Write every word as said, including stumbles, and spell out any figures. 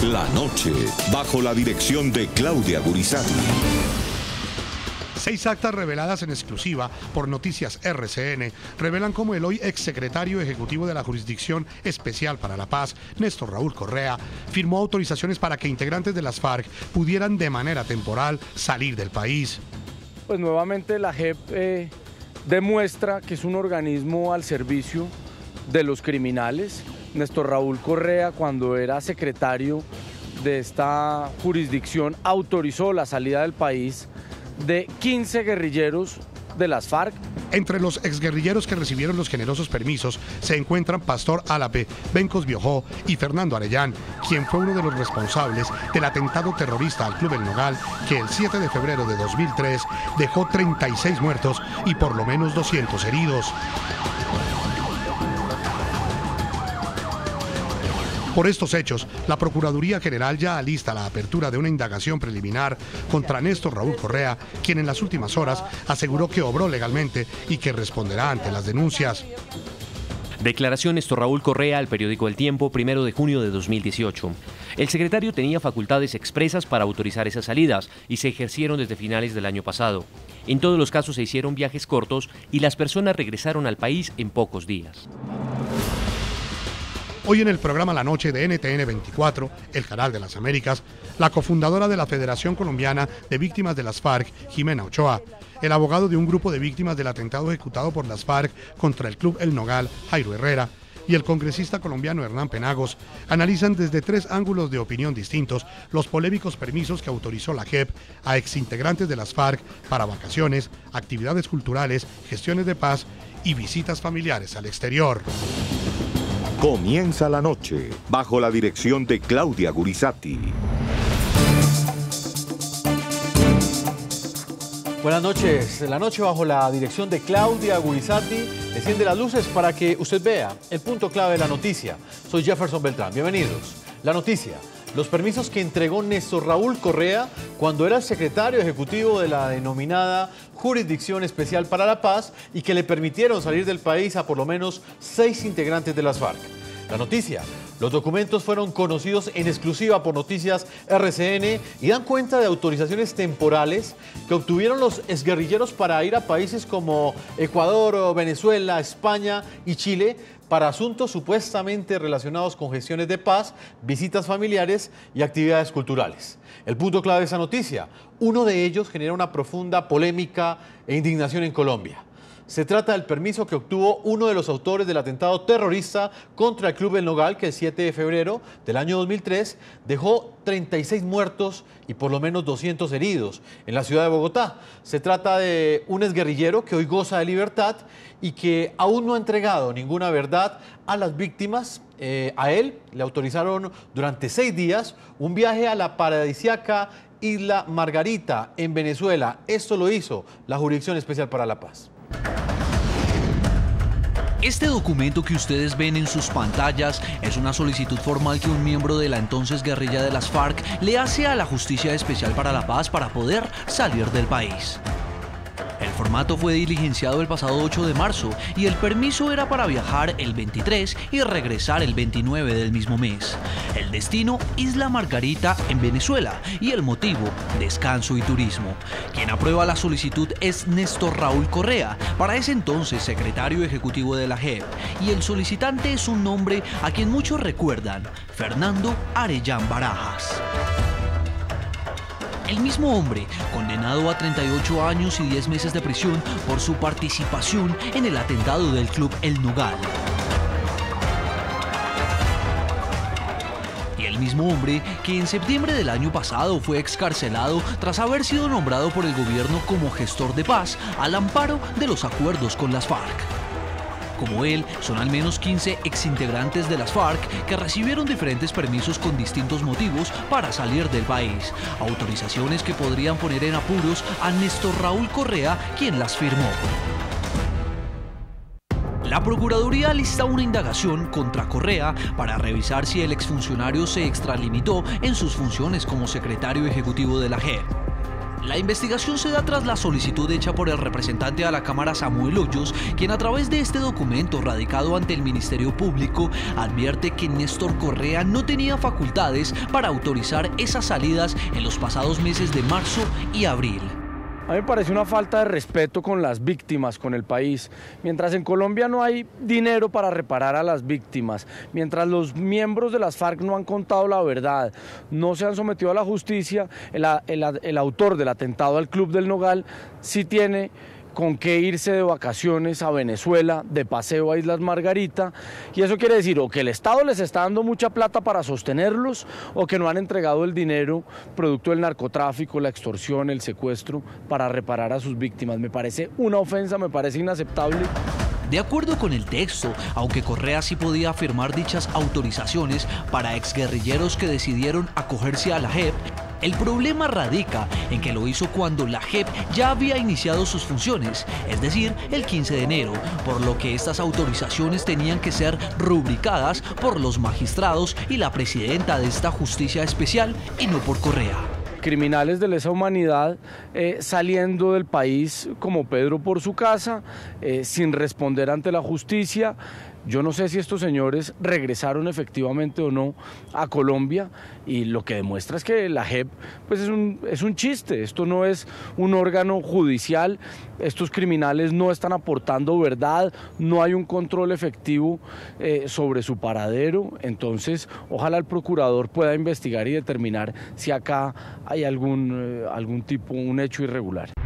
La noche, bajo la dirección de Claudia Gurizati. Seis actas reveladas en exclusiva por Noticias R C N revelan cómo el hoy exsecretario ejecutivo de la Jurisdicción Especial para la Paz, Néstor Raúl Correa, firmó autorizaciones para que integrantes de las FARC pudieran de manera temporal salir del país. Pues nuevamente la J E P eh, demuestra que es un organismo al servicio de los criminales. Néstor Raúl Correa, cuando era secretario de esta jurisdicción, autorizó la salida del país de quince guerrilleros de las FARC. Entre los exguerrilleros que recibieron los generosos permisos se encuentran Pastor Álape, Bencos Biojó y Fernando Arellán, quien fue uno de los responsables del atentado terrorista al Club El Nogal, que el siete de febrero de dos mil tres dejó treinta y seis muertos y por lo menos doscientos heridos. Por estos hechos, la Procuraduría General ya alista la apertura de una indagación preliminar contra Néstor Raúl Correa, quien en las últimas horas aseguró que obró legalmente y que responderá ante las denuncias. Declaración Néstor Raúl Correa al periódico El Tiempo, primero de junio de dos mil dieciocho. El secretario tenía facultades expresas para autorizar esas salidas y se ejercieron desde finales del año pasado. En todos los casos se hicieron viajes cortos y las personas regresaron al país en pocos días. Hoy en el programa La Noche de N T N veinticuatro, el canal de las Américas, la cofundadora de la Federación Colombiana de Víctimas de las FARC, Jimena Ochoa, el abogado de un grupo de víctimas del atentado ejecutado por las FARC contra el Club El Nogal, Jairo Herrera, y el congresista colombiano Hernán Penagos, analizan desde tres ángulos de opinión distintos los polémicos permisos que autorizó la J E P a exintegrantes de las FARC para vacaciones, actividades culturales, gestiones de paz y visitas familiares al exterior. Comienza la noche, bajo la dirección de Claudia Gurizati. Buenas noches. La noche bajo la dirección de Claudia Gurizati enciende las luces para que usted vea el punto clave de la noticia. Soy Jefferson Beltrán. Bienvenidos. La noticia. Los permisos que entregó Néstor Raúl Correa cuando era el secretario ejecutivo de la denominada Jurisdicción Especial para la Paz y que le permitieron salir del país a por lo menos seis integrantes de las FARC. La noticia. Los documentos fueron conocidos en exclusiva por Noticias R C N y dan cuenta de autorizaciones temporales que obtuvieron los exguerrilleros para ir a países como Ecuador, Venezuela, España y Chile para asuntos supuestamente relacionados con gestiones de paz, visitas familiares y actividades culturales. El punto clave de esa noticia, uno de ellos genera una profunda polémica e indignación en Colombia. Se trata del permiso que obtuvo uno de los autores del atentado terrorista contra el Club El Nogal, que el siete de febrero del año dos mil tres dejó treinta y seis muertos y por lo menos doscientos heridos en la ciudad de Bogotá. Se trata de un exguerrillero que hoy goza de libertad y que aún no ha entregado ninguna verdad a las víctimas. Eh, a él le autorizaron durante seis días un viaje a la paradisíaca Isla Margarita en Venezuela. Esto lo hizo la Jurisdicción Especial para la Paz. Este documento que ustedes ven en sus pantallas es una solicitud formal que un miembro de la entonces guerrilla de las FARC le hace a la Justicia Especial para la Paz para poder salir del país. El formato fue diligenciado el pasado ocho de marzo y el permiso era para viajar el veintitrés y regresar el veintinueve del mismo mes. El destino, Isla Margarita en Venezuela, y el motivo, descanso y turismo. Quien aprueba la solicitud es Néstor Raúl Correa, para ese entonces secretario ejecutivo de la J E P, y el solicitante es un nombre a quien muchos recuerdan, Fernando Arellán Barajas. El mismo hombre, condenado a treinta y ocho años y diez meses de prisión por su participación en el atentado del Club El Nogal. Y el mismo hombre que en septiembre del año pasado fue excarcelado tras haber sido nombrado por el gobierno como gestor de paz al amparo de los acuerdos con las FARC. Como él, son al menos quince exintegrantes de las FARC que recibieron diferentes permisos con distintos motivos para salir del país. Autorizaciones que podrían poner en apuros a Néstor Raúl Correa, quien las firmó. La Procuraduría alista una indagación contra Correa para revisar si el exfuncionario se extralimitó en sus funciones como secretario ejecutivo de la J E P. La investigación se da tras la solicitud hecha por el representante a la Cámara Samuel Hoyos, quien a través de este documento radicado ante el Ministerio Público advierte que Néstor Correa no tenía facultades para autorizar esas salidas en los pasados meses de marzo y abril. A mí me parece una falta de respeto con las víctimas, con el país. Mientras en Colombia no hay dinero para reparar a las víctimas, mientras los miembros de las FARC no han contado la verdad, no se han sometido a la justicia, el, el, el autor del atentado al Club del Nogal sí tiene con qué irse de vacaciones a Venezuela, de paseo a Islas Margarita, y eso quiere decir o que el Estado les está dando mucha plata para sostenerlos, o que no han entregado el dinero producto del narcotráfico, la extorsión, el secuestro, para reparar a sus víctimas. Me parece una ofensa, me parece inaceptable. De acuerdo con el texto, aunque Correa sí podía firmar dichas autorizaciones para exguerrilleros que decidieron acogerse a la J E P, el problema radica en que lo hizo cuando la J E P ya había iniciado sus funciones, es decir, el quince de enero, por lo que estas autorizaciones tenían que ser rubricadas por los magistrados y la presidenta de esta justicia especial y no por Correa. Criminales de lesa humanidad eh, saliendo del país como Pedro por su casa, eh, sin responder ante la justicia. Yo no sé si estos señores regresaron efectivamente o no a Colombia, y lo que demuestra es que la J E P pues es un, es un chiste. Esto no es un órgano judicial, estos criminales no están aportando verdad, no hay un control efectivo eh, sobre su paradero. Entonces ojalá el procurador pueda investigar y determinar si acá hay algún, eh, algún tipo, un hecho irregular.